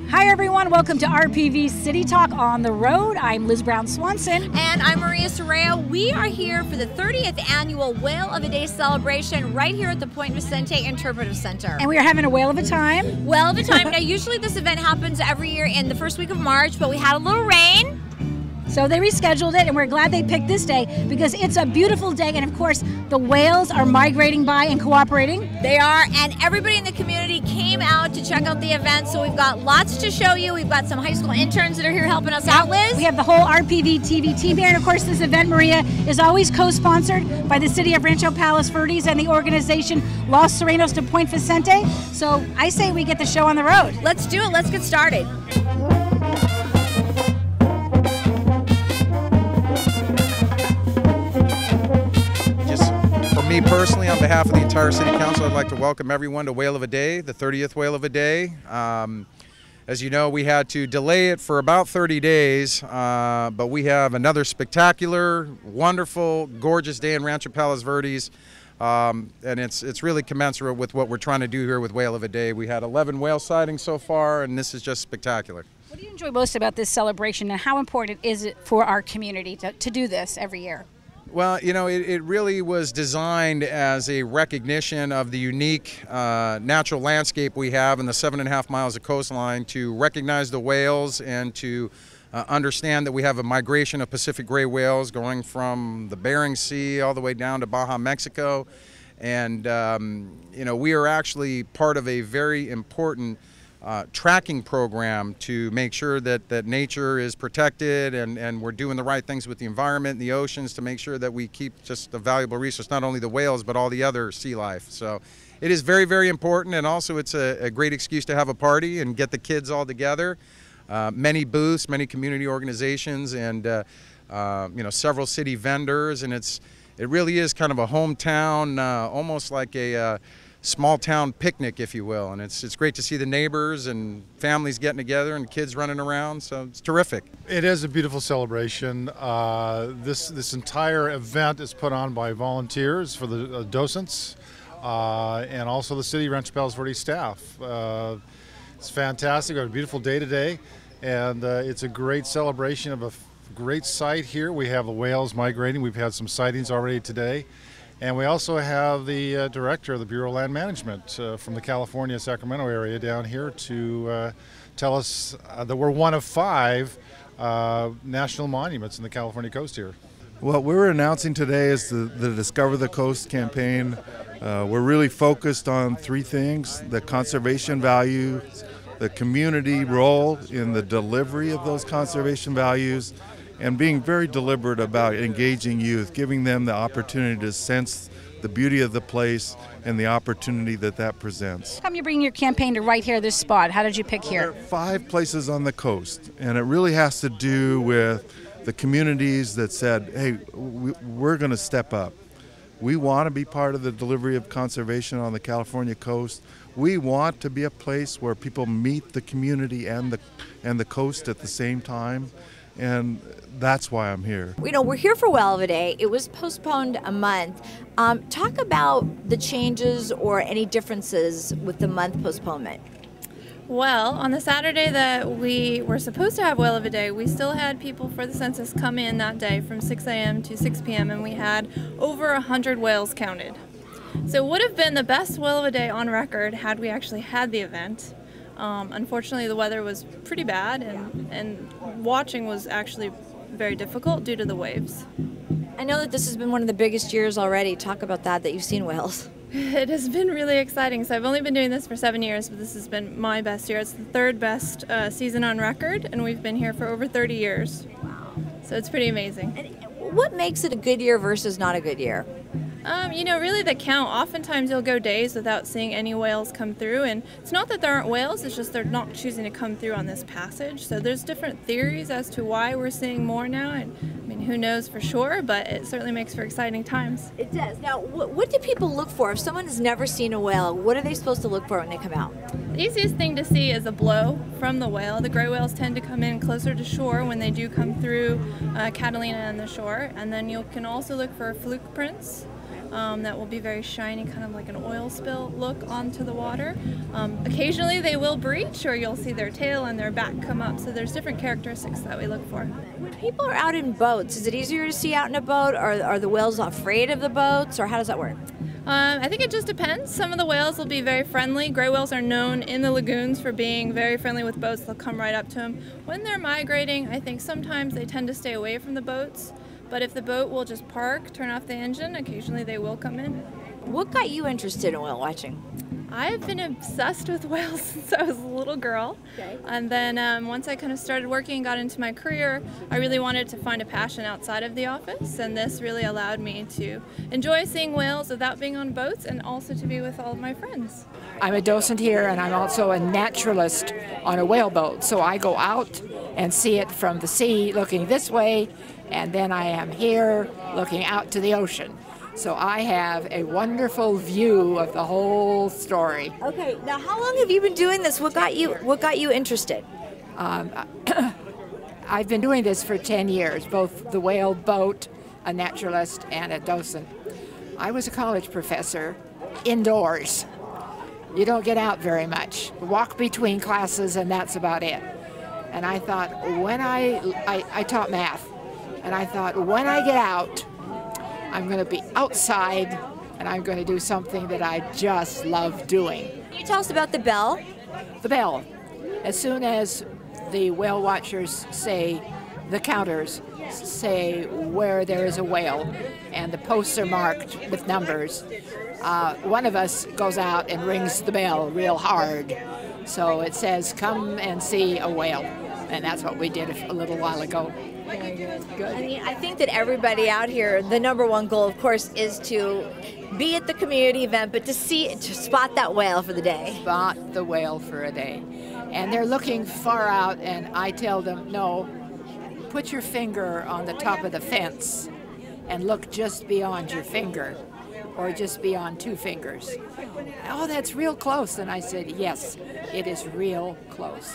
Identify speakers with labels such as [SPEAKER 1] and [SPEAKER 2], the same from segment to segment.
[SPEAKER 1] Hi everyone, welcome to RPV City Talk on the Road. I'm Liz Brown Swanson.
[SPEAKER 2] And I'm Maria Soraya. We are here for the 30th annual Whale of a Day celebration right here at the Point Vicente Interpretive Center.
[SPEAKER 1] And we are having a whale of a time.
[SPEAKER 2] Whale of a time. Now usually this event happens every year in the first week of March, but we had a little rain.
[SPEAKER 1] So they rescheduled it, and we're glad they picked this day because it's a beautiful day, and of course the whales are migrating by and cooperating.
[SPEAKER 2] They are, and everybody in the community came out to check out the event, so we've got lots to show you. We've got some high school interns that are here helping us out, Liz.
[SPEAKER 1] We have the whole RPV TV team here, and of course this event, Maria, is always co-sponsored by the City of Rancho Palos Verdes and the organization Los Serenos de Point Vicente. So I say we get the show on the road.
[SPEAKER 2] Let's do it. Let's get started.
[SPEAKER 3] Me personally, on behalf of the entire City Council, I'd like to welcome everyone to Whale of a Day, the 30th Whale of a Day. As you know, we had to delay it for about 30 days, but we have another spectacular, wonderful, gorgeous day in Rancho Palos Verdes, and it's really commensurate with what we're trying to do here with Whale of a Day. We had 11 whale sightings so far, and this is just spectacular.
[SPEAKER 1] What do you enjoy most about this celebration, and how important is it for our community to do this every year?
[SPEAKER 3] Well, you know, it really was designed as a recognition of the unique natural landscape we have in the 7.5 miles of coastline, to recognize the whales and to understand that we have a migration of Pacific gray whales going from the Bering Sea all the way down to Baja, Mexico. And, you know, we are actually part of a very important tracking program to make sure that nature is protected, and we're doing the right things with the environment and the oceans to make sure that we keep just a valuable resource, not only the whales but all the other sea life. So it is very, very important, and also it's a great excuse to have a party and get the kids all together. Many booths, many community organizations, and you know, several city vendors, and it really is kind of a hometown, almost like a small town picnic, if you will, and it's great to see the neighbors and families getting together and kids running around, so it's terrific.
[SPEAKER 4] It is a beautiful celebration. This entire event is put on by volunteers for the docents and also the City Rancho Palos Verdes staff. It's fantastic. We have a beautiful day today, and it's a great celebration of a great site here. We have the whales migrating. We've had some sightings already today. And we also have the director of the Bureau of Land Management from the California, Sacramento area down here to tell us that we're one of 5 national monuments in the California coast here.
[SPEAKER 5] What we're announcing today is the Discover the Coast campaign. We're really focused on 3 things: the conservation values, the community role in the delivery of those conservation values, and being very deliberate about engaging youth, giving them the opportunity to sense the beauty of the place and the opportunity that presents.
[SPEAKER 1] How come you're bringing your campaign to right here, this spot? How did you pick here?
[SPEAKER 5] There are 5 places on the coast, and it really has to do with the communities that said, hey, we're going to step up. We want to be part of the delivery of conservation on the California coast. We want to be a place where people meet the community and the coast at the same time. And that's why I'm here.
[SPEAKER 2] You know, we're here for Whale of a Day. It was postponed a month. Talk about the changes or any differences with the month postponement.
[SPEAKER 6] Well, on the Saturday that we were supposed to have Whale of a Day, we still had people for the census come in that day from 6 a.m. to 6 p.m. and we had over 100 whales counted. So it would have been the best Whale of a Day on record had we actually had the event. Unfortunately, the weather was pretty bad, and watching was actually very difficult due to the waves.
[SPEAKER 2] I know that this has been one of the biggest years already. Talk about that you've seen whales.
[SPEAKER 6] It has been really exciting. So I've only been doing this for 7 years, but this has been my best year. It's the 3rd best season on record, and we've been here for over 30 years. Wow. So it's pretty amazing.
[SPEAKER 2] And what makes it a good year versus not a good year?
[SPEAKER 6] You know, really the count. Oftentimes you'll go days without seeing any whales come through, and it's not that there aren't whales, it's just they're not choosing to come through on this passage. So there's different theories as to why we're seeing more now, and I mean, who knows for sure, but it certainly makes for exciting times.
[SPEAKER 2] It does. Now, what do people look for? If someone has never seen a whale, what are they supposed to look for when they come out?
[SPEAKER 6] The easiest thing to see is a blow from the whale. The gray whales tend to come in closer to shore when they do come through Catalina and the shore, and then you can also look for fluke prints. that will be very shiny, kind of like an oil spill look onto the water. Occasionally they will breach, or you'll see their tail and their back come up, so there's different characteristics that we look for.
[SPEAKER 2] When people are out in boats, is it easier to see out in a boat, or are the whales afraid of the boats, or how does that work?
[SPEAKER 6] I think it just depends. Some of the whales will be very friendly. Gray whales are known in the lagoons for being very friendly with boats. They'll come right up to them. When they're migrating, I think sometimes they tend to stay away from the boats. But if the boat will just park, turn off the engine, occasionally they will come in.
[SPEAKER 2] What got you interested in whale watching?
[SPEAKER 6] I've been obsessed with whales since I was a little girl.
[SPEAKER 2] Okay.
[SPEAKER 6] And then once I kind of started working and got into my career, I really wanted to find a passion outside of the office, and this really allowed me to enjoy seeing whales without being on boats, and also to be with all of my friends.
[SPEAKER 7] I'm a docent here, and I'm also a naturalist on a whale boat, so I go out and see it from the sea looking this way, and then I am here looking out to the ocean. So I have a wonderful view of the whole story.
[SPEAKER 2] Okay, now how long have you been doing this? What got you interested?
[SPEAKER 7] I've been doing this for 10 years, both the whale boat, a naturalist, and a docent. I was a college professor indoors. You don't get out very much. Walk between classes, and that's about it. And I thought, when I taught math, and I thought, when I get out, I'm going to be outside, and I'm going to do something that I just love doing.
[SPEAKER 2] Can you tell us about the bell?
[SPEAKER 7] The bell. As soon as the whale watchers say, the counters say where there is a whale, and the posts are marked with numbers, one of us goes out and rings the bell real hard. So it says, come and see a whale. And that's what we did a little while ago.
[SPEAKER 2] Very good. I mean, I think that everybody out here, the number one goal, of course, is to be at the community event, but to spot that whale for the day.
[SPEAKER 7] Spot the whale for a day. And they're looking far out, and I tell them, no, put your finger on the top of the fence and look just beyond your finger, or just beyond 2 fingers. Oh, that's real close. And I said, yes, it is real close.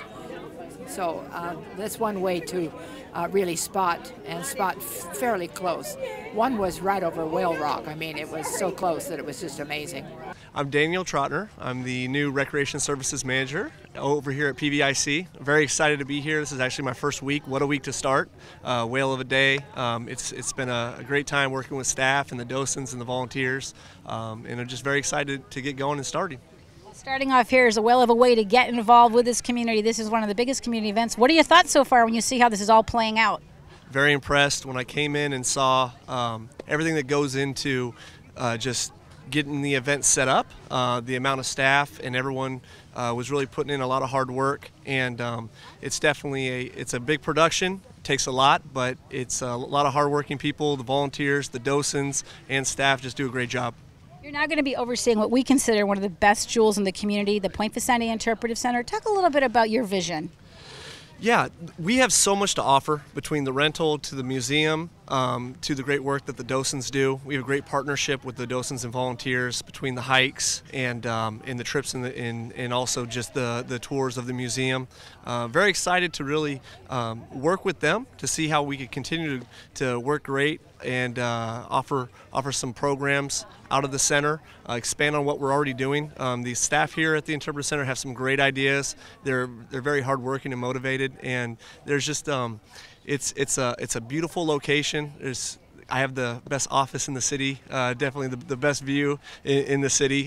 [SPEAKER 7] So that's one way to really spot fairly close. One was right over Whale Rock. I mean, it was so close that it was just amazing.
[SPEAKER 8] I'm Daniel Trotner. I'm the new Recreation Services Manager over here at PVIC. I'm very excited to be here. This is actually my first week. What a week to start. Whale of a day. It's been a great time working with staff and the docents and the volunteers. And I'm just very excited to get going and starting.
[SPEAKER 1] Starting off here is a whale of a way to get involved with this community. This is one of the biggest community events. What are your thoughts so far when you see how this is all playing out?
[SPEAKER 8] Very impressed when I came in and saw everything that goes into just getting the event set up. The amount of staff and everyone was really putting in a lot of hard work, and it's definitely it's a big production. It takes a lot, but it's a lot of hardworking people. The volunteers, the docents, and staff just do a great job.
[SPEAKER 1] You're now going to be overseeing what we consider one of the best jewels in the community, the Point Vicente Interpretive Center. Talk a little bit about your vision.
[SPEAKER 8] Yeah, we have so much to offer, between the rental to the museum to the great work that the docents do. We have a great partnership with the docents and volunteers between the hikes and the trips and also just the tours of the museum. Very excited to really work with them to see how we could continue to work great and offer some programs out of the center, expand on what we're already doing. The staff here at the Interpretive Center have some great ideas. They're very hardworking and motivated, and there's just it's a beautiful location. I have the best office in the city, definitely the best view in the city.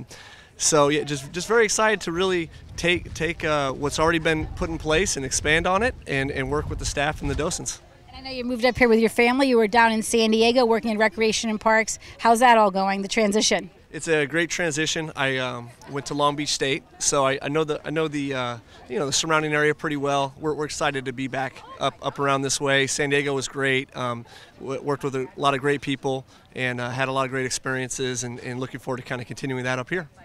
[SPEAKER 8] So yeah, just very excited to really take what's already been put in place and expand on it, and work with the staff and the docents.
[SPEAKER 1] I know you moved up here with your family. You were down in San Diego working in recreation and parks. How's that all going, the transition?
[SPEAKER 8] It's a great transition. I went to Long Beach State, so I know the the surrounding area pretty well. We're excited to be back up around this way. San Diego was great. Worked with a lot of great people and had a lot of great experiences, and looking forward to kind of continuing that up here.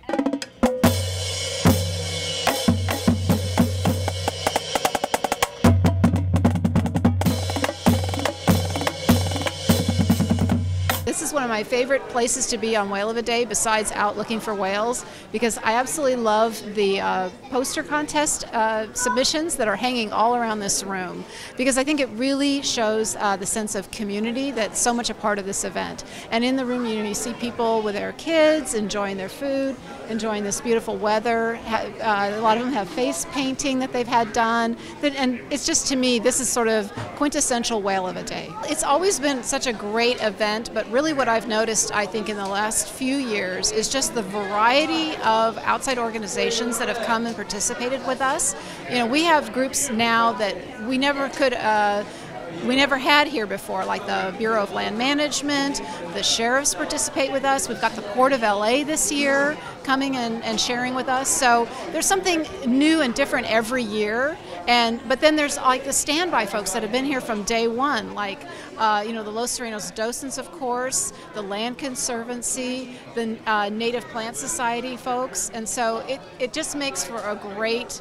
[SPEAKER 9] This
[SPEAKER 7] this is one of my favorite places to be on Whale of a Day besides out looking for whales, because I absolutely love the poster contest submissions that are hanging all around this room, because I think it really shows the sense of community that's so much a part of this event. And in the room, you see people with their kids enjoying their food, enjoying this beautiful weather. A lot of them have face painting that they've had done, and it's just, to me, this is sort of quintessential Whale of a Day. It's always been such a great event, but really what I've noticed, I think, in the last few years is just the variety of outside organizations that have come and participated with us. You know, we have groups now that we never had here before, like the Bureau of Land Management. The sheriffs participate with us. We've got the Port of LA this year coming and sharing with us. So there's something new and different every year. But then there's like the standby folks that have been here from day one, like the Los Serenos Docents, of course, the Land Conservancy, the Native Plant Society folks. And so it just makes for a great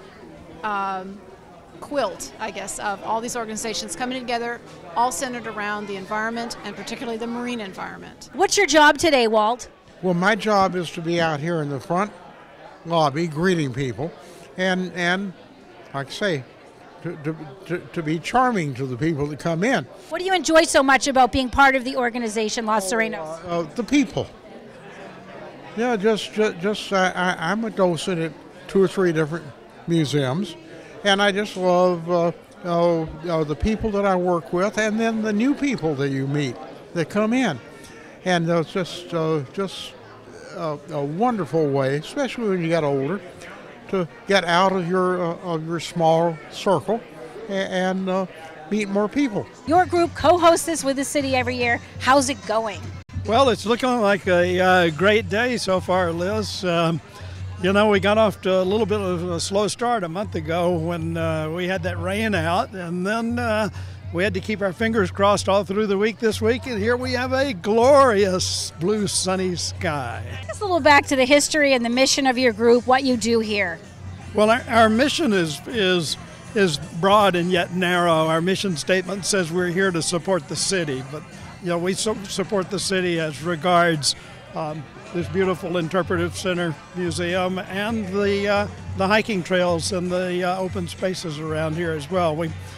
[SPEAKER 7] quilt, I guess, of all these organizations coming together, all centered around the environment and particularly the marine environment.
[SPEAKER 1] What's your job today, Walt?
[SPEAKER 9] Well, my job is to be out here in the front lobby greeting people and like I say, to be charming to the people that come in.
[SPEAKER 1] What do you enjoy so much about being part of the organization Los Serenos?
[SPEAKER 9] The people. Yeah, I'm a docent at 2 or 3 different museums, and I just love the people that I work with, and then the new people that you meet that come in, and it's just a wonderful way, especially when you get older, to get out of your small circle and meet more people. Your group co-hosts this with the city every year. How's it going?
[SPEAKER 10] Well, it's looking like a great day so far, Liz. We got off to a little bit of a slow start a month ago when we had that rain out, and then we had to keep our fingers crossed all through the week this week, and here we have a glorious blue sunny sky.
[SPEAKER 1] Take us a little back to the history and the mission of your group, what you do here.
[SPEAKER 10] Well, our mission is broad and yet narrow. Our mission statement says we're here to support the city, but we support the city as regards this beautiful interpretive center museum and the hiking trails and the open spaces around here as well.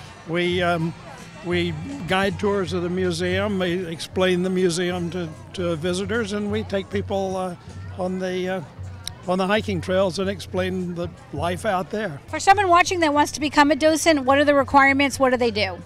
[SPEAKER 10] We guide tours of the museum, we explain the museum to visitors, and we take people on the hiking trails and explain the life out there.
[SPEAKER 1] For someone watching that wants to become a docent, what are the requirements? What do they do?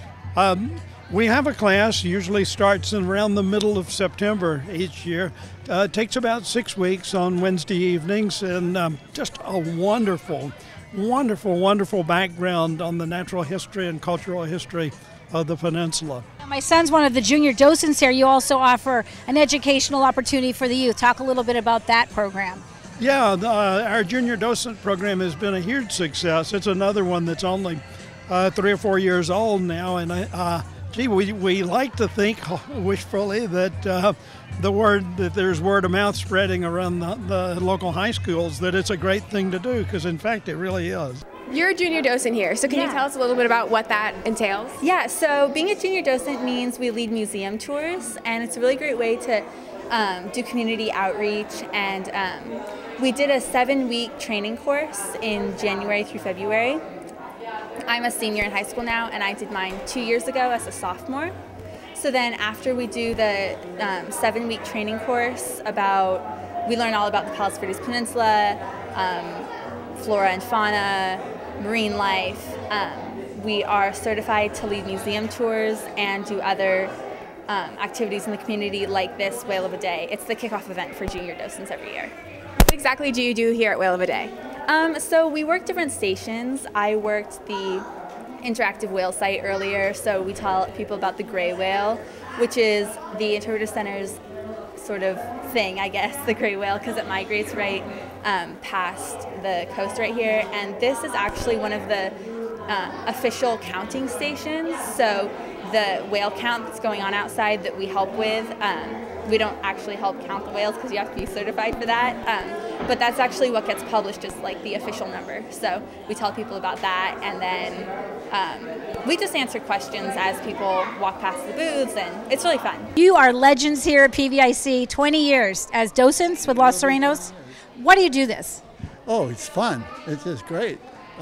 [SPEAKER 10] We have a class, usually starts in around the middle of September each year. It takes about 6 weeks on Wednesday evenings, and just a wonderful, wonderful, wonderful background on the natural history and cultural history of the peninsula.
[SPEAKER 1] My son's one of the junior docents here. You also offer an educational opportunity for the youth. Talk a little bit about that program.
[SPEAKER 10] Yeah, our junior docent program has been a huge success. It's another one that's only 3 or 4 years old now, and we like to think wishfully that there's word of mouth spreading around the local high schools that it's a great thing to do, because in fact it really is.
[SPEAKER 11] You're a junior docent here, so can you tell us a little bit about what that entails?
[SPEAKER 12] Yeah, so being a junior docent means we lead museum tours, and it's a really great way to do community outreach, and we did a 7-week training course in January through February. I'm a senior in high school now, and I did mine 2 years ago as a sophomore. So then after we do the 7-week training course, we learn all about the Palos Verdes Peninsula, flora and fauna, marine life. We are certified to lead museum tours and do other activities in the community like this Whale of a Day. It's the kickoff event for junior docents every year.
[SPEAKER 11] What exactly do you do here at Whale of a Day?
[SPEAKER 12] So we work different stations. I worked the interactive whale site earlier, so we tell people about the gray whale, which is the Interpretive Center's sort of thing, I guess, the gray whale, because it migrates right past the coast right here. And this is actually one of the official counting stations. So the whale count that's going on outside that we help with. We don't actually help count the whales because you have to be certified for that. But that's actually what gets published as like the official number. So we tell people about that, and then we just answer questions as people walk past the booths, and it's really fun.
[SPEAKER 1] You are legends here at PVIC, 20 years as docents with Los Serenos. Why do you do this?
[SPEAKER 13] Oh, it's fun. It's just great.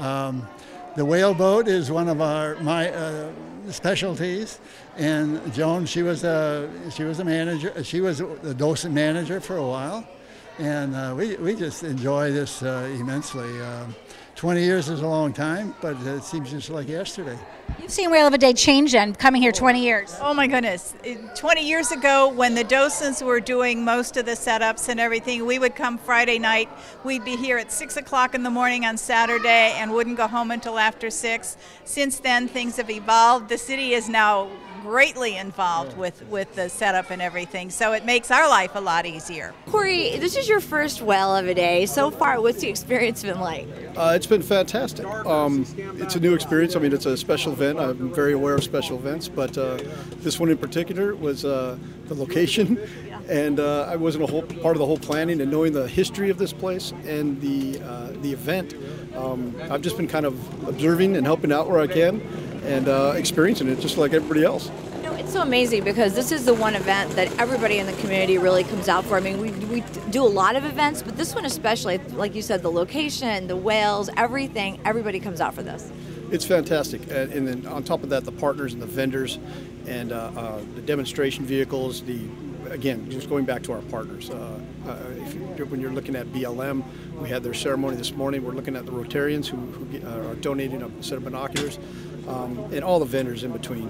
[SPEAKER 13] The whale boat is one of my specialties, and Joan, she was a manager. She was the docent manager for a while, and we just enjoy this immensely. 20 years is a long time, but it seems just like yesterday.
[SPEAKER 1] You've seen Whale of a Day change then, coming here 20 years.
[SPEAKER 14] Oh my goodness. 20 years ago, when the docents were doing most of the setups and everything, we would come Friday night. We'd be here at 6 o'clock in the morning on Saturday and wouldn't go home until after 6. Since then, things have evolved. The city is now greatly involved with the setup and everything, so it makes our life a lot easier.
[SPEAKER 2] Corey, this is your first Whale of a Day. So far, what's the experience been like?
[SPEAKER 15] It's been fantastic. It's a new experience. I mean, it's a special event. I'm very aware of special events, but this one in particular was the location, and I wasn't part of the whole planning and knowing the history of this place and the event. I've just been kind of observing and helping out where I can, and experiencing it just like everybody else.
[SPEAKER 2] You know, it's so amazing because this is the one event that everybody in the community really comes out for. I mean, we do a lot of events, but this one especially, like you said, the location, the whales, everything, everybody comes out for this.
[SPEAKER 15] It's fantastic, and then on top of that, the partners and the vendors and the demonstration vehicles, again, just going back to our partners. When you're looking at BLM, we had their ceremony this morning. We're looking at the Rotarians who are donating a set of binoculars, and all the vendors in between.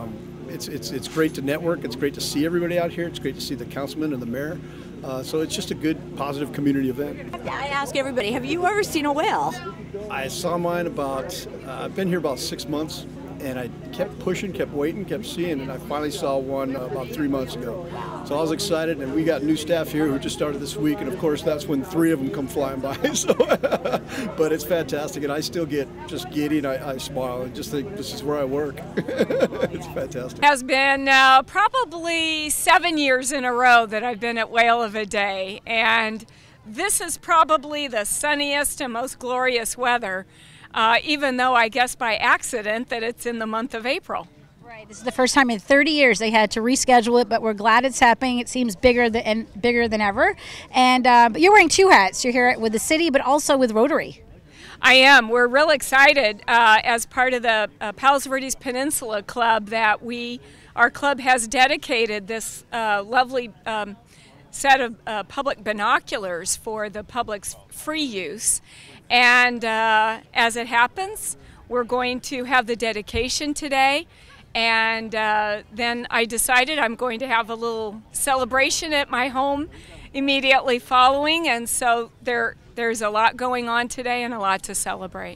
[SPEAKER 15] It's great to network. It's great to see everybody out here. It's great to see the councilman and the mayor. So it's just a good, positive community event.
[SPEAKER 2] I ask everybody, have you ever seen a whale?
[SPEAKER 15] I saw mine I've been here about 6 months, and I kept pushing, kept waiting, kept seeing, and I finally saw one about 3 months ago. So I was excited, and we got new staff here who just started this week, and of course that's when 3 of them come flying by. So, but it's fantastic, and I still get just giddy, and I smile and just think this is where I work. It's fantastic.
[SPEAKER 16] Has been probably 7 years in a row that I've been at Whale of a Day, and this is probably the sunniest and most glorious weather. Even though I guess by accident that it's in the month of April.
[SPEAKER 1] Right. This is the first time in 30 years they had to reschedule it, but we're glad it's happening. It seems bigger than ever. And but you're wearing 2 hats. You're here with the city, but also with Rotary.
[SPEAKER 16] I am. We're real excited as part of the Palos Verdes Peninsula Club that our club has dedicated this lovely set of public binoculars for the public's free use. And as it happens, we're going to have the dedication today, and then I decided I'm going to have a little celebration at my home immediately following, and so there's a lot going on today and a lot to celebrate.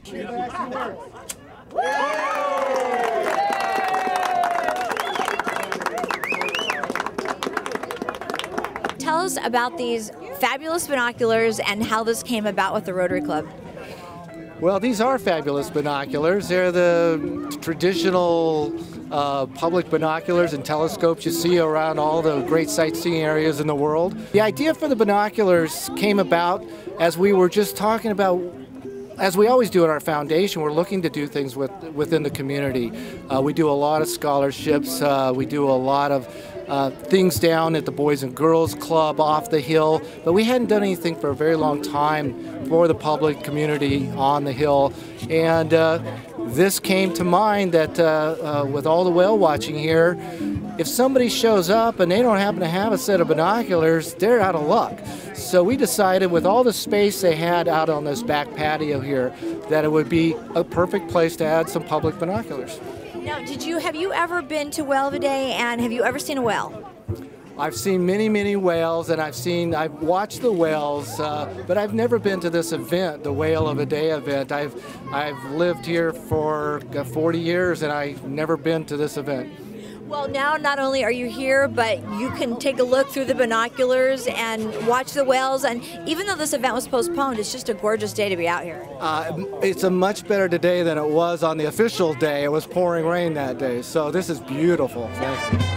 [SPEAKER 2] Tell us about these fabulous binoculars and how this came about with the Rotary Club.
[SPEAKER 17] Well, these are fabulous binoculars. They're the traditional public binoculars and telescopes you see around all the great sightseeing areas in the world. The idea for the binoculars came about as we were just talking about, as we always do at our foundation, we're looking to do things within the community. We do a lot of scholarships. We do a lot of things down at the Boys and Girls Club off the hill, but we hadn't done anything for a very long time for the public community on the hill. And this came to mind that with all the whale watching here, if somebody shows up and they don't happen to have a set of binoculars, they're out of luck. So we decided with all the space they had out on this back patio here that it would be a perfect place to add some public binoculars.
[SPEAKER 2] Now, have you ever been to Whale of a Day, and have you ever seen a whale?
[SPEAKER 17] I've seen many, many whales, and I've watched the whales, but I've never been to this event, the Whale of a Day event. I've lived here for 40 years, and I've never been to this event.
[SPEAKER 2] Well, now not only are you here, but you can take a look through the binoculars and watch the whales. And even though this event was postponed, it's just a gorgeous day to be out here.
[SPEAKER 17] It's a much better today than it was on the official day. It was pouring rain that day, so this is beautiful. Thank you.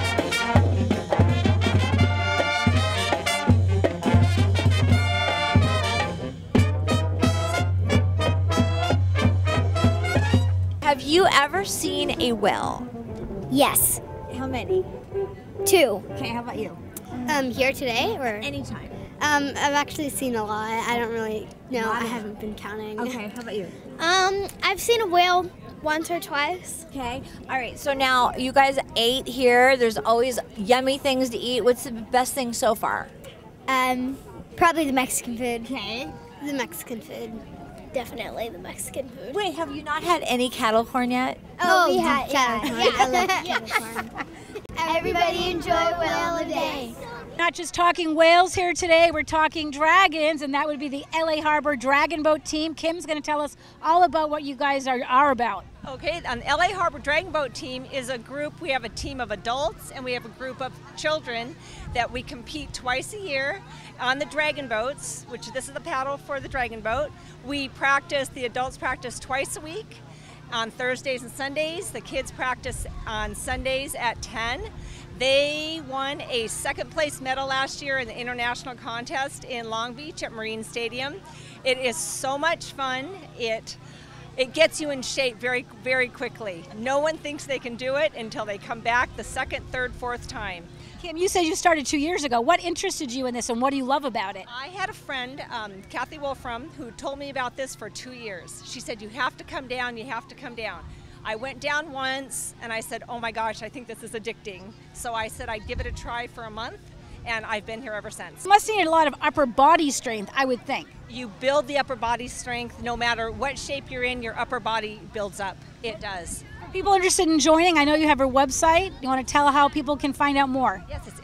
[SPEAKER 2] Have you ever seen a whale?
[SPEAKER 18] Yes.
[SPEAKER 2] How many?
[SPEAKER 18] 2.
[SPEAKER 2] Okay, how about you?
[SPEAKER 18] Here today or
[SPEAKER 2] anytime?
[SPEAKER 18] I've actually seen a lot. I don't really know. I haven't been counting.
[SPEAKER 2] Okay, how about you?
[SPEAKER 18] I've seen a whale once or twice.
[SPEAKER 2] Okay. All right. So now you guys ate here. There's always yummy things to eat. What's the best thing so far?
[SPEAKER 18] Probably the Mexican food. Okay. The Mexican food. Definitely the Mexican food.
[SPEAKER 2] Wait, have you not had any cattle corn yet?
[SPEAKER 18] Oh, we had cattle corn. I love cattle corn. Everybody enjoy Whale a Day.
[SPEAKER 1] Not just talking whales here today, we're talking dragons, and that would be the LA Harbor Dragon Boat team. Kim's going to tell us all about what you guys are about.
[SPEAKER 19] Okay, the LA Harbor Dragon Boat team is a group. We have a team of adults and we have a group of children that we compete twice a year on the dragon boats, which this is the paddle for the dragon boat. We practice, the adults practice twice a week on Thursdays and Sundays. The kids practice on Sundays at 10. They won a second place medal last year in the international contest in Long Beach at Marine Stadium. It is so much fun. It gets you in shape very, very quickly. No one thinks they can do it until they come back the second, third, fourth time.
[SPEAKER 1] Kim, you said you started 2 years ago. What interested you in this and what do you love about it?
[SPEAKER 19] I had a friend, Kathy Wolfram, who told me about this for 2 years. She said, you have to come down, you have to come down. I went down once and I said, oh my gosh, I think this is addicting. So I said I'd give it a try for a month, and I've been here ever since.
[SPEAKER 1] You must need a lot of upper body strength, I would think.
[SPEAKER 19] You build the upper body strength. No matter what shape you're in, your upper body builds up. It does.
[SPEAKER 1] For people interested in joining, I know you have a website. You want to tell how people can find out more?
[SPEAKER 19] Yes, it's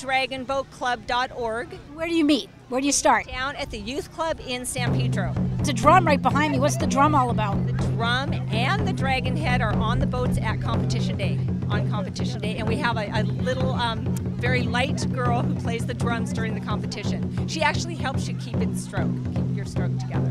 [SPEAKER 19] ladragonboatclub.org.
[SPEAKER 1] Where do you meet? Where do you start?
[SPEAKER 19] Down at the Youth Club in San Pedro.
[SPEAKER 1] It's a drum right behind me. What's the drum all about?
[SPEAKER 19] The drum and the dragon head are on the boats at competition day, on competition day. And we have a little very light girl who plays the drums during the competition. She actually helps you keep your stroke together.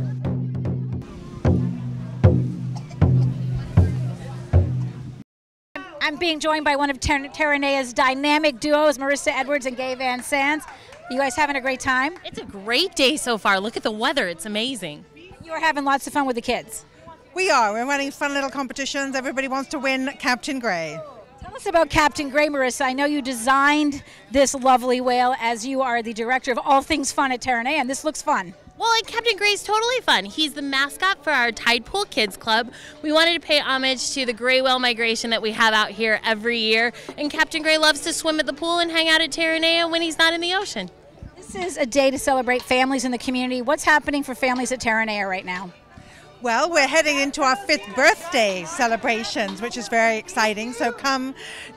[SPEAKER 1] I'm being joined by one of Terranea's dynamic duos, Marissa Edwards and Gay Van Sands. You guys having a great time?
[SPEAKER 20] It's a great day so far. Look at the weather. It's amazing.
[SPEAKER 1] You are having lots of fun with the kids.
[SPEAKER 21] We are. We're running fun little competitions. Everybody wants to win Captain Gray.
[SPEAKER 1] Tell us about Captain Gray, Marissa. I know you designed this lovely whale as you are the director of all things fun at Terranea, and this looks fun.
[SPEAKER 20] Well, and Captain Gray's totally fun. He's the mascot for our Tide Pool Kids Club. We wanted to pay homage to the gray whale migration that we have out here every year. And Captain Gray loves to swim at the pool and hang out at Terranea when he's not in the ocean.
[SPEAKER 1] This is a day to celebrate families in the community. What's happening for families at Terranea right now?
[SPEAKER 21] Well, we're heading into our 5th birthday celebrations, which is very exciting. So come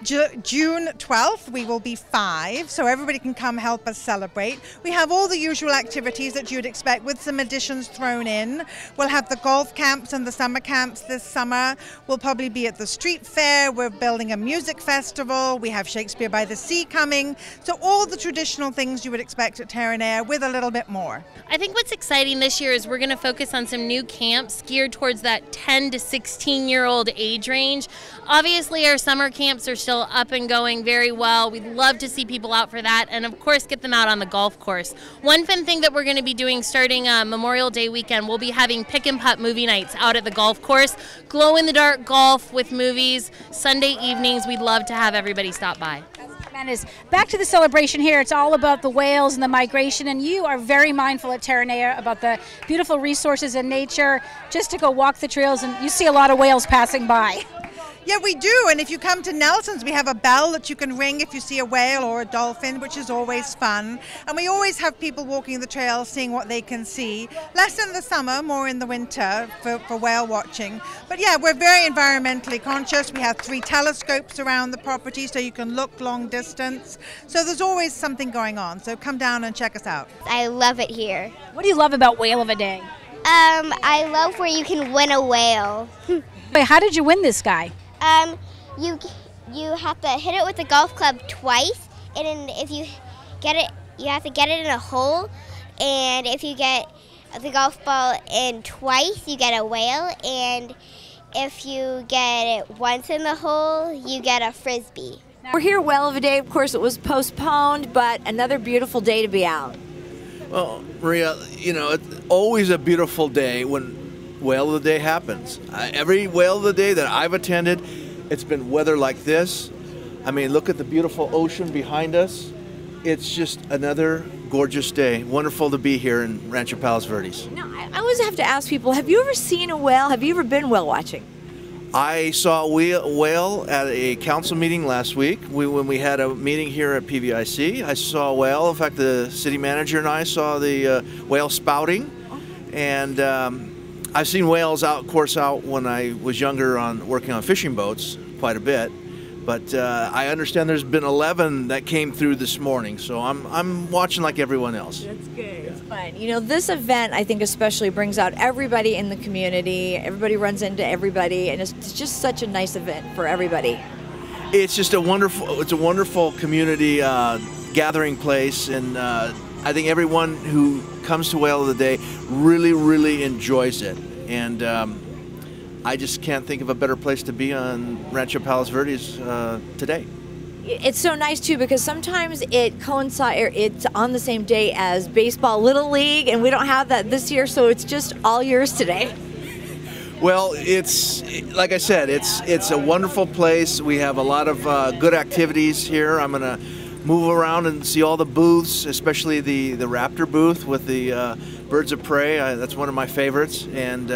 [SPEAKER 21] June 12th, we will be 5, so everybody can come help us celebrate. We have all the usual activities that you'd expect with some additions thrown in. We'll have the golf camps and the summer camps this summer. We'll probably be at the street fair. We're building a music festival. We have Shakespeare by the Sea coming. So all the traditional things you would expect at Terranea with a little bit more.
[SPEAKER 20] I think what's exciting this year is we're going to focus on some new camps geared towards that 10 to 16-year-old age range. Obviously, our summer camps are still up and going very well. We'd love to see people out for that, and of course, get them out on the golf course. One fun thing that we're going to be doing starting Memorial Day weekend, we'll be having pick and putt movie nights out at the golf course. Glow-in-the-dark golf with movies. Sunday evenings, we'd love to have everybody stop by.
[SPEAKER 1] Tremendous. Back to the celebration here. It's all about the whales and the migration, and you are very mindful at Terranea about the beautiful resources in nature. Just to go walk the trails, and you see a lot of whales passing by.
[SPEAKER 21] Yeah, we do, and if you come to Nelson's, we have a bell that you can ring if you see a whale or a dolphin, which is always fun. And we always have people walking the trails, seeing what they can see. Less in the summer, more in the winter for whale watching. But yeah, we're very environmentally conscious. We have 3 telescopes around the property so you can look long distance. So there's always something going on. So come down and check us out.
[SPEAKER 18] I love it here.
[SPEAKER 1] What do you love about Whale of a Day?
[SPEAKER 18] I love where you can win a whale.
[SPEAKER 1] Wait, how did you win this guy?
[SPEAKER 18] you have to hit it with a golf club twice, and then if you get it, you have to get it in a hole, and if you get the golf ball in twice, you get a whale, and if you get it once in the hole, you get a frisbee.
[SPEAKER 2] We're here Whale of a Day. Of course, it was postponed, but another beautiful day to be out.
[SPEAKER 3] Well, Maria, you know, it's always a beautiful day when Whale of the Day happens. Every Whale of the Day that I've attended, it's been weather like this. I mean, look at the beautiful ocean behind us. It's just another gorgeous day. Wonderful to be here in Rancho Palos Verdes.
[SPEAKER 2] Now, I always have to ask people, have you ever seen a whale? Have you ever been whale watching?
[SPEAKER 3] I saw a whale at a council meeting last week. When we had a meeting here at PVIC, I saw a whale. In fact, the city manager and I saw the whale spouting. And I've seen whales out when I was younger working on fishing boats quite a bit. But I understand there's been 11 that came through this morning, so I'm watching like everyone else.
[SPEAKER 2] That's good. It's fun. You know, this event, I think especially brings out everybody in the community. Everybody runs into everybody, and it's just such a nice event for everybody.
[SPEAKER 3] It's just a wonderful community gathering place, and I think everyone who comes to Whale of the Day really, really enjoys it. And I just can't think of a better place to be on Rancho Palos Verdes today.
[SPEAKER 2] It's so nice too because sometimes it coincides. It's on the same day as baseball Little League, and we don't have that this year, so it's just all yours today.
[SPEAKER 3] Well, it's like I said, it's a wonderful place. We have a lot of good activities here. I'm gonna move around and see all the booths, especially the raptor booth with the birds of prey. That's one of my favorites, and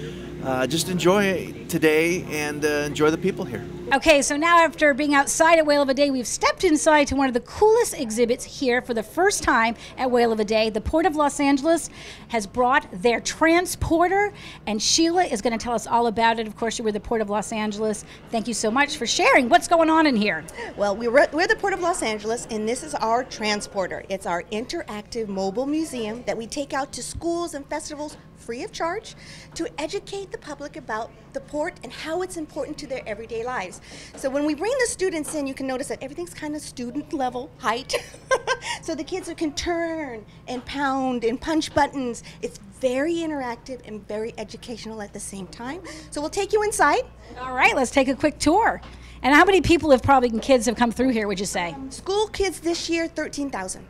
[SPEAKER 3] just enjoy today and enjoy the people here.
[SPEAKER 1] Okay, so now after being outside at Whale of a Day, we've stepped inside to one of the coolest exhibits here for the first time at Whale of a Day. The Port of Los Angeles has brought their transporter, and Sheila is going to tell us all about it. Of course, you were the Port of Los Angeles. Thank you so much for sharing. What's going on in here?
[SPEAKER 22] Well, we're the Port of Los Angeles, and this is our transporter. It's our interactive mobile museum that we take out to schools and festivals free of charge to educate the public about the port and how it's important to their everyday lives. So when we bring the students in, you can notice that everything's kind of student level height. So the kids can turn and pound and punch buttons. It's very interactive and very educational at the same time. So we'll take you inside.
[SPEAKER 1] All right, let's take a quick tour. And how many people kids have come through here, would you say?
[SPEAKER 22] School kids this year, 13,000.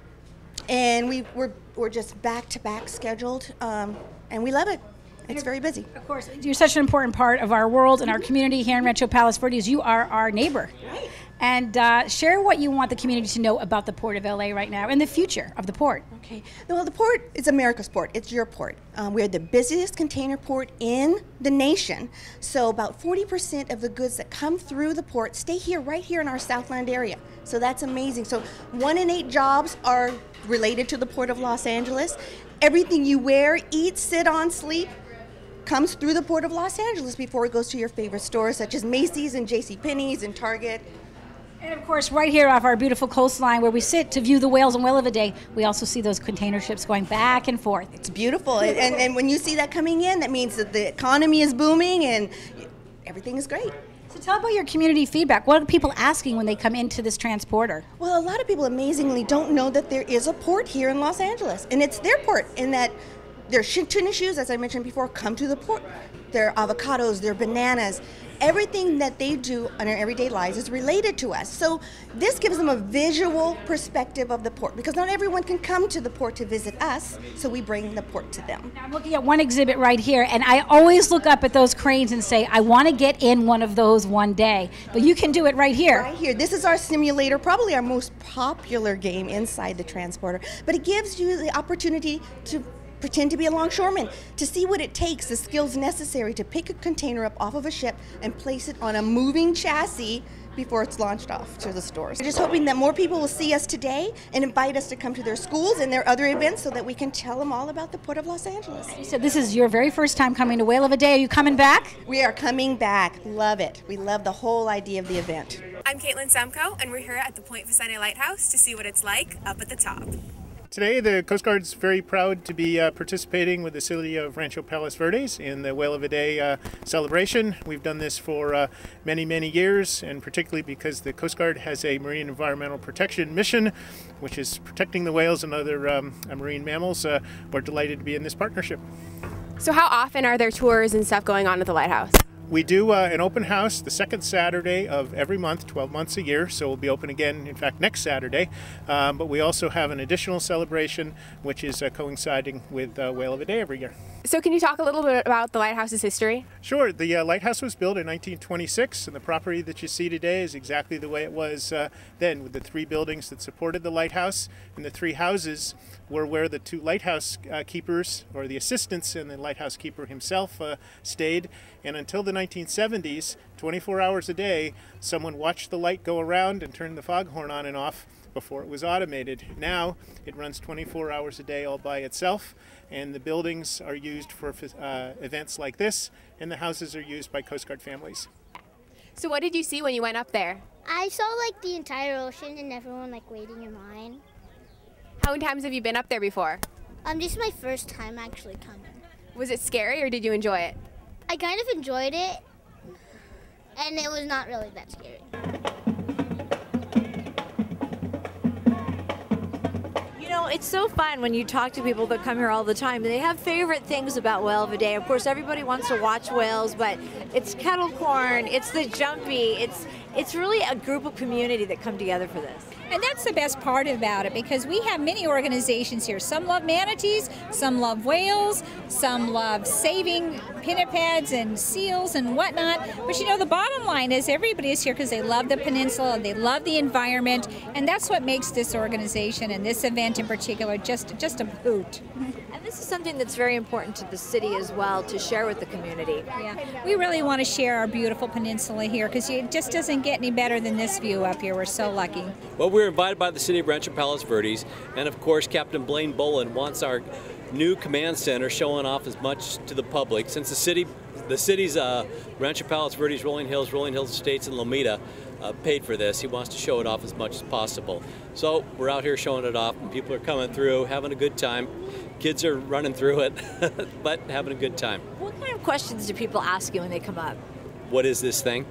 [SPEAKER 22] And we're just back-to-back scheduled. And we love it. It's very busy.
[SPEAKER 1] Of course, you're such an important part of our world and our community here in Rancho Palos Verdes. You are our neighbor.
[SPEAKER 22] Right.
[SPEAKER 1] And share what you want the community to know about the Port of LA right now and the future of the port.
[SPEAKER 22] Okay. Well, the port is America's port. It's your port. We're the busiest container port in the nation. So about 40% of the goods that come through the port stay here, right here in our Southland area. So that's amazing. So 1 in 8 jobs are related to the Port of Los Angeles. Everything you wear, eat, sit on, sleep comes through the Port of Los Angeles before it goes to your favorite stores such as Macy's and JCPenney's and Target.
[SPEAKER 1] And of course, right here off our beautiful coastline where we sit to view the whales and Whale of a Day, we also see those container ships going back and forth.
[SPEAKER 22] It's beautiful. and when you see that coming in, that means that the economy is booming and everything is great.
[SPEAKER 1] So tell about your community feedback. What are people asking when they come into this transporter?
[SPEAKER 22] Well, a lot of people amazingly don't know that there is a port here in Los Angeles, and it's their port in that their tuna shoes, as I mentioned before, come to the port. Their avocados, their bananas, everything that they do in their everyday lives is related to us. So this gives them a visual perspective of the port because not everyone can come to the port to visit us, so we bring the port to them.
[SPEAKER 1] Now I'm looking at one exhibit right here, and I always look up at those cranes and say, I want to get in one of those one day. But you can do it right here.
[SPEAKER 22] Right here. This is our simulator, probably our most popular game inside the transporter, but it gives you the opportunity to pretend to be a longshoreman, to see what it takes, the skills necessary to pick a container up off of a ship and place it on a moving chassis before it's launched off to the stores. We're just hoping that more people will see us today and invite us to come to their schools and their other events so that we can tell them all about the Port of Los Angeles.
[SPEAKER 1] You said this is your very first time coming to Whale of a Day. Are you coming back?
[SPEAKER 22] We are coming back. Love it. We love the whole idea of the event.
[SPEAKER 11] I'm Caitlin Samko, and we're here at the Point Vicente Lighthouse to see what it's like up at the top.
[SPEAKER 4] Today, the Coast Guard's very proud to be participating with the city of Rancho Palos Verdes in the Whale of a Day celebration. We've done this for many, many years, and particularly because the Coast Guard has a marine environmental protection mission, which is protecting the whales and other marine mammals. We're delighted to be in this partnership.
[SPEAKER 11] So how often are there tours and stuff going on at the lighthouse?
[SPEAKER 4] We do an open house the second Saturday of every month, 12 months a year, so we'll be open again, in fact, next Saturday. But we also have an additional celebration, which is coinciding with Whale of a Day every year.
[SPEAKER 11] So can you talk a little bit about the lighthouse's history?
[SPEAKER 4] Sure. The lighthouse was built in 1926, and the property that you see today is exactly the way it was then, with the 3 buildings that supported the lighthouse, and the 3 houses were where the 2 lighthouse keepers, or the assistants, and the lighthouse keeper himself stayed. And until the 1970s, 24 hours a day, someone watched the light go around and turn the foghorn on and off before it was automated. Now it runs 24 hours a day all by itself, and the buildings are used for events like this, and the houses are used by Coast Guard families.
[SPEAKER 11] So what did you see when you went up there?
[SPEAKER 18] I saw like the entire ocean and everyone like waiting in line.
[SPEAKER 11] How many times have you been up there before?
[SPEAKER 18] This is my first time actually coming.
[SPEAKER 11] Was it scary or did you enjoy it?
[SPEAKER 18] I kind of enjoyed it, and it was not really that scary.
[SPEAKER 2] You know, it's so fun when you talk to people that come here all the time. They have favorite things about Whale of a Day. Of course, everybody wants to watch whales, but it's kettle corn, it's the jumpy, it's really a group of community that come together for this.
[SPEAKER 1] And that's the best part about it, because we have many organizations here. Some love manatees, some love whales, some love saving pinnipeds and seals and whatnot. But you know, the bottom line is everybody is here because they love the peninsula, they love the environment, and that's what makes this organization and this event in particular just a hoot.
[SPEAKER 2] And this is something that's very important to the city as well, to share with the community.
[SPEAKER 1] Yeah, we really want to share our beautiful peninsula here, because it just doesn't get any better than this view up here. We're so lucky.
[SPEAKER 5] Well, we're invited by the city of Rancho Palos Verdes, and of course Captain Blaine Boland wants our new command center showing off as much to the public. Since the city's Rancho Palos Verdes, Rolling Hills Estates, and Lomita paid for this, he wants to show it off as much as possible. So we're out here showing it off, and people are coming through, having a good time. Kids are running through it, but having a good time.
[SPEAKER 2] What kind of questions do people ask you when they come up?
[SPEAKER 5] What is this thing?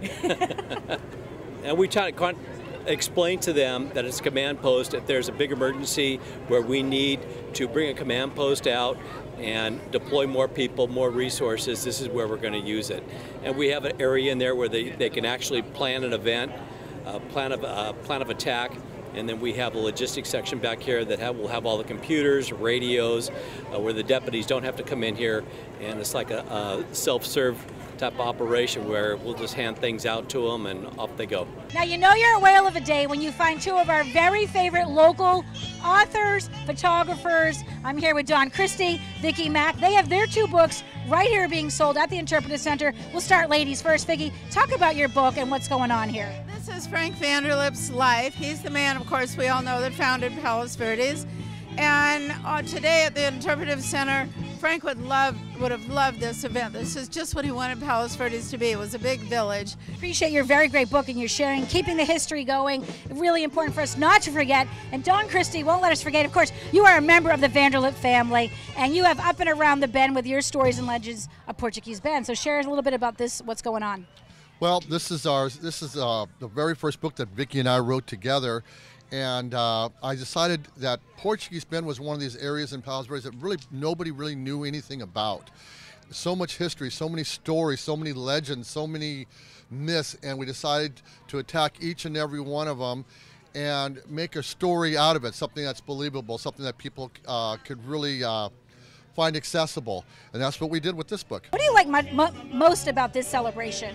[SPEAKER 5] And we try to explain to them that it's a command post. If there's a big emergency where we need to bring a command post out and deploy more people, more resources, this is where we're going to use it. And we have an area in there where they can actually plan an event, plan of attack, and then we have a logistics section back here that will have all the computers, radios, where the deputies don't have to come in here, and it's like a self-serve type of operation where we'll just hand things out to them and off they go.
[SPEAKER 1] Now you know you're a Whale of a Day when you find 2 of our very favorite local authors, photographers. I'm here with Don Christie, Vicki Mack. They have their 2 books right here being sold at the Interpretive Center. We'll start ladies first. Vicki, talk about your book and what's going on here.
[SPEAKER 23] This is Frank Vanderlip's life. He's the man, of course, we all know, that founded Palos Verdes. And today at the Interpretive Center, Frank would have loved this event. This is just what he wanted Palos Verdes to be. It was a big village.
[SPEAKER 1] Appreciate your very great book and your sharing, keeping the history going. Really important for us not to forget. And Don Christie won't let us forget. Of course, you are a member of the Vanderlip family, and you have Up and Around the Bend with your stories and legends of Portuguese Bend. So share a little bit about this, what's going on.
[SPEAKER 24] Well, this is the very first book that Vicki and I wrote together. And I decided that Portuguese Bend was one of these areas in Palos Verdes that nobody really knew anything about. So much history, so many stories, so many legends, so many myths, and we decided to attack each and every one of them and make a story out of it, something that's believable, something that people could really find accessible. And that's what we did with this book.
[SPEAKER 1] What do you like most about this celebration?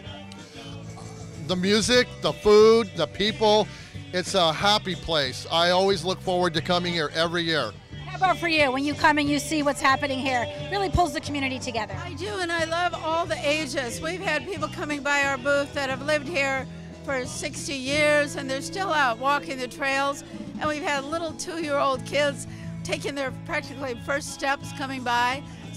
[SPEAKER 24] The music, the food, the people. It's a happy place. I always look forward to coming here every year.
[SPEAKER 1] How about for you, when you come and you see what's happening here? It really pulls the community together.
[SPEAKER 23] I do, and I love all the ages. We've had people coming by our booth that have lived here for 60 years, and they're still out walking the trails. And we've had little 2-year-old kids taking their practically first steps coming by. So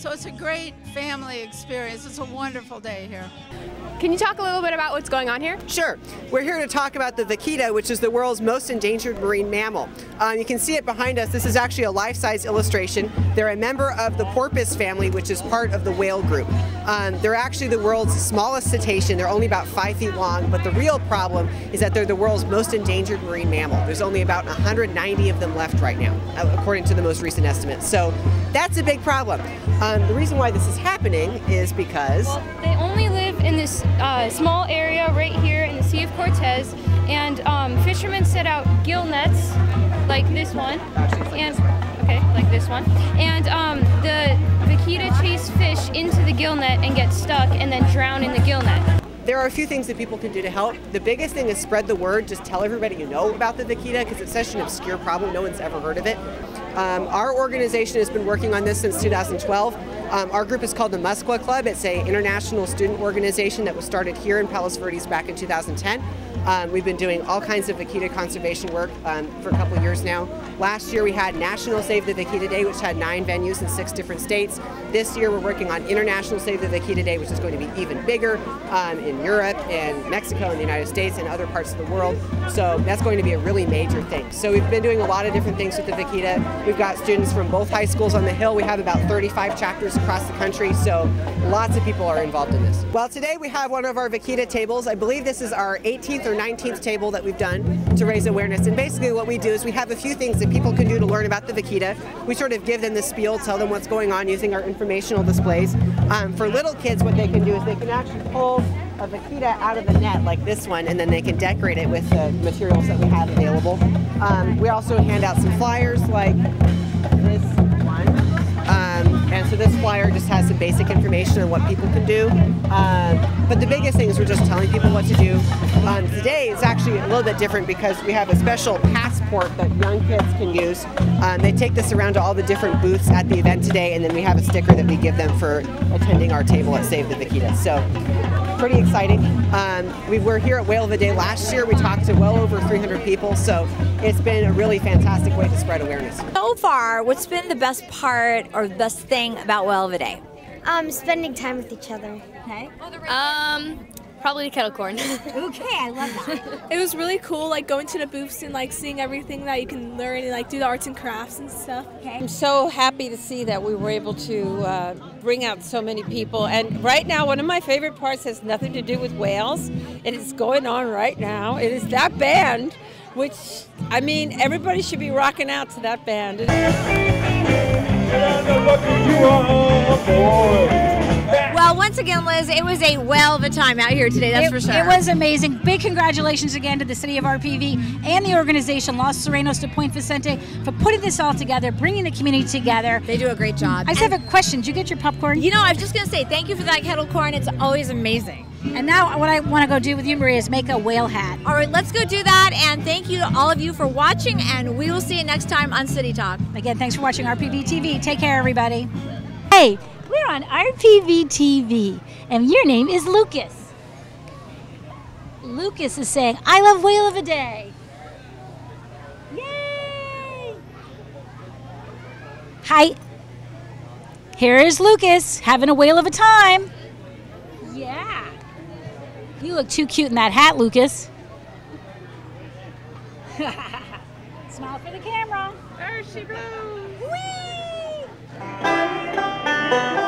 [SPEAKER 23] So it's a great family experience. It's a wonderful day here.
[SPEAKER 11] Can you talk a little bit about what's going on here?
[SPEAKER 6] Sure. We're here to talk about the vaquita, which is the world's most endangered marine mammal. You can see it behind us. This is actually a life-size illustration. They're a member of the porpoise family, which is part of the whale group. They're actually the world's smallest cetacean. They're only about 5 feet long, but the real problem is that they're the world's most endangered marine mammal. There's only about 190 of them left right now, according to the most recent estimates. So that's a big problem. The reason why this is happening is because
[SPEAKER 7] they only live in this small area right here in the Sea of Cortez, and fishermen set out gill nets like this one, and like this one, and the vaquita chase fish into the gill net and get stuck and then drown in the gill net.
[SPEAKER 6] There are a few things that people can do to help. The biggest thing is spread the word. Just tell everybody you know about the vaquita, because it's such an obscure problem. No one's ever heard of it. Our organization has been working on this since 2012. Our group is called the Musqua Club. It's an international student organization that was started here in Palos Verdes back in 2010. We've been doing all kinds of vaquita conservation work for a couple of years now. Last year we had National Save the Vaquita Day, which had 9 venues in 6 different states. This year we're working on International Save the Vaquita Day, which is going to be even bigger in Europe and Mexico and the United States and other parts of the world. So that's going to be a really major thing. So we've been doing a lot of different things with the vaquita. We've got students from both high schools on the Hill. We have about 35 chapters across the country, so lots of people are involved in this. Well, today we have one of our vaquita tables. I believe this is our 18th or 19th table that we've done to raise awareness. And basically what we do is we have a few things that people can do to learn about the vaquita. We sort of give them the spiel, tell them what's going on using our informational displays. For little kids, what they can do is they can actually pull a vaquita out of the net like this one, and then they can decorate it with the materials that we have available. We also hand out some flyers like this one. And so this flyer just has some basic information on what people can do. But the biggest thing is we're just telling people what to do. Today is actually a little bit different because we have a special passport that young kids can use. They take this around to all the different booths at the event today, and then we have a sticker that we give them for attending our table at Save the Vaquita. So pretty exciting. We were here at Whale of the Day last year. We talked to well over 300 people, so it's been a really fantastic way to spread awareness.
[SPEAKER 2] So far, what's been the best part or the best thing about Whale of the Day?
[SPEAKER 18] Spending time with each other.
[SPEAKER 2] Okay.
[SPEAKER 11] Probably the kettle corn.
[SPEAKER 2] Okay, I love that.
[SPEAKER 11] It was really cool, like going to the booths and like seeing everything that you can learn and like do the arts and crafts and stuff.
[SPEAKER 2] Okay.
[SPEAKER 8] I'm so happy to see that we were able to bring out so many people. And right now, one of my favorite parts has nothing to do with whales. It is going on right now. It is that band, which, I mean, everybody should be rocking out to that band.
[SPEAKER 2] Well, once again, Liz, it was a whale of a time out here today, that's for sure.
[SPEAKER 1] It was amazing. Big congratulations again to the city of RPV and the organization Los Serenos de Point Vicente for putting this all together, bringing the community together.
[SPEAKER 2] They do a great job.
[SPEAKER 1] I just have a question. Did you get your popcorn?
[SPEAKER 2] You know, I was just going to say, thank you for that kettle corn. It's always amazing.
[SPEAKER 1] And now what I want to go do with you, Maria, is make a whale hat.
[SPEAKER 2] All right, let's go do that. And thank you to all of you for watching, and we will see you next time on City Talk.
[SPEAKER 1] Again, thanks for watching RPV TV. Take care, everybody. Hey, we're on RPV TV, and your name is Lucas. Lucas is saying, I love Whale of a Day. Yay! Hi. Here is Lucas having a whale of a time. Yeah. You look too cute in that hat, Lucas. Smile for the camera.
[SPEAKER 23] There she blows.
[SPEAKER 1] Whee!